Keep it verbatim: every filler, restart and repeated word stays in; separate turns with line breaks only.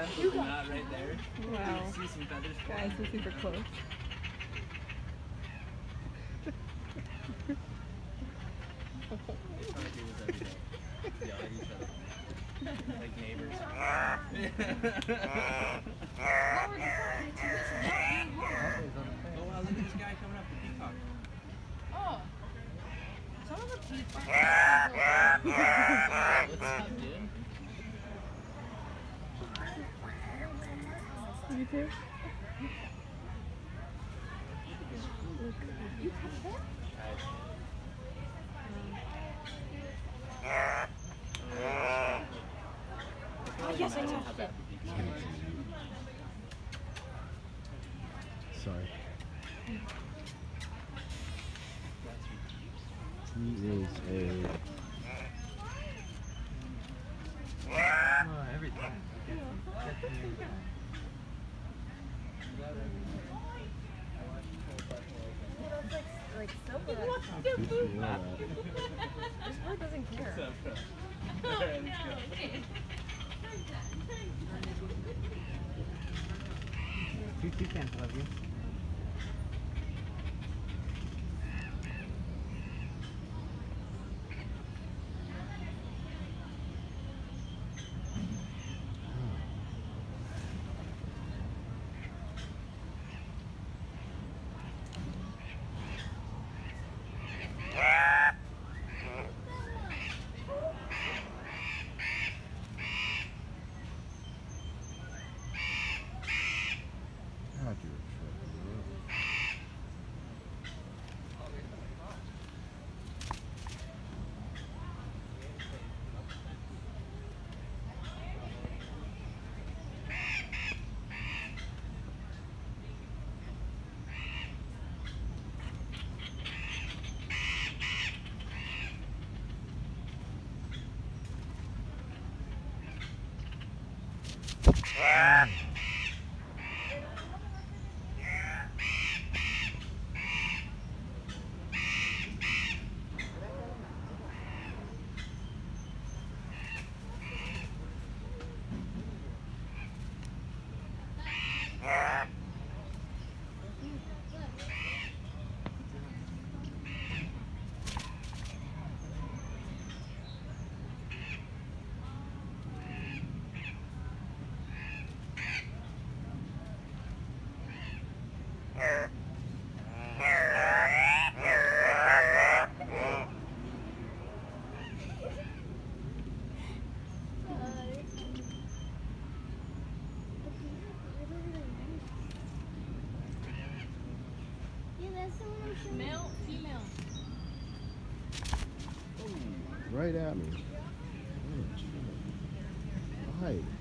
Absolutely not right there.
Wow.
You see some feathers.
Guys, we're super close.
They probably do this every day. Yell at each other. Like neighbors. Oh wow, look at this guy coming up, the peacock.
Oh. Some of the peacock.
What's up, dude?
You too?
You catch that?
Oh,
yes, I touched it.
Sorry. He is a...
Oh, every time.
Like silver. This bird doesn't care.
Two toucans, love you.
Male, female.
Right at me. Oh, hi.